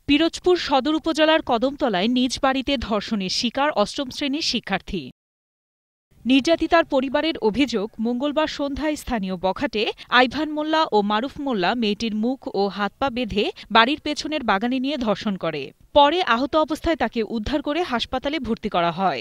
পিরোজপুর সদর উপজেলার কদমতলায় নিজ বাড়িতে ধর্ষণের শিকার অষ্টম শ্রেণীর শিক্ষার্থী। নির্যাতিতার পরিবারের অভিযোগ, মঙ্গলবার সন্ধ্যায় স্থানীয় বখাটে আইভান মোল্লা ও মারুফ মোল্লা মেয়েটির মুখ ও হাত পা বেঁধে বাড়ির পেছনের বাগানে নিয়ে ধর্ষণ করে। পরে আহত অবস্থায় তাকে উদ্ধার করে হাসপাতালে ভর্তি করা হয়।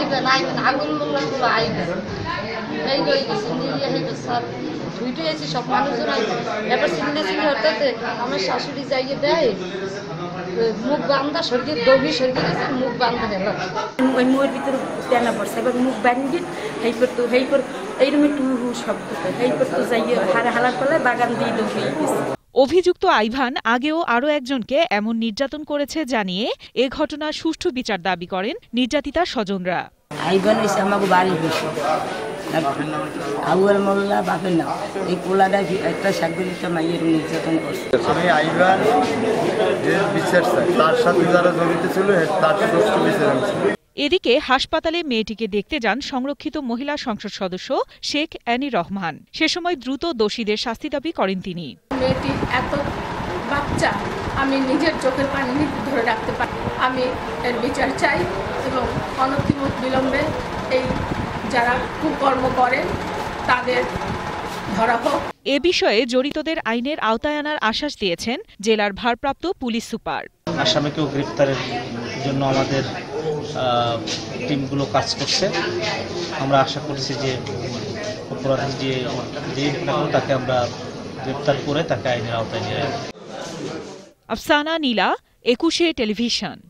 সব মানুষজন এবার চিন্তা চিন্তা হঠাৎ আমার শাশুড়ি যাইয়ে দেয় মুখ বান্ধা সর্দি দবি সর্দি গেছে মুখ বান্ধা গেল ওই মুখের ভিতরে তেনা পড়ছে এবার মুখ বান্ধি হেইপর এইরকম একটু শব্দ হেইপর তো যাইয়ে হালার পালায় বাগান দিয়ে দৌড়ে গেছে। অভিযুক্ত আইভান আগেও আরও একজনকে এমন নির্যাতন করেছে জানিয়ে এ ঘটনার সুষ্ঠু বিচার দাবি করেন নির্যাতিতার স্বজনরা। আইভান এসে আমাকে বাড়ি বসে আউয়াল মোল্লা বাপের নাম এই পোলাটা একটা সাগরিকা মাইয়ের নির্যাতন করছে। আমি আইভান যে বিচার চাই তার সাথে যারা জড়িত ছিল তার সুষ্ঠু বিচার। এদিকে হাসপাতালে মেয়েটিকে দেখতে যান সংরক্ষিত মহিলা সংসদ সদস্য শেখ অ্যানি রহমান। সে সময় দ্রুত দোষীদের শাস্তি দাবি করেন তিনি। মেয়েটি এত বাচ্চা আমি নিজের চোখের পানি ধরে রাখতে পারি, আমি এর বিচার চাই এবং অনতিবিলম্বে এই যারা কুকর্ম করে তাদের ধরা হোক। এ বিষয়ে জড়িতদের আইনের আওতায় আনার আশ্বাস দিয়েছেন জেলার ভারপ্রাপ্ত পুলিশ সুপার। আসামিকেও গ্রেফতারের জন্য আমাদের টিমগুলো কাজ করছে। আমরা আশা করছি যে অপরাধী যে তাকে আমরা গ্রেফতার করে তাকে আইনের আওতায় নিয়ে আসব। আফসানা নীলা, 21 টেলিভিশন।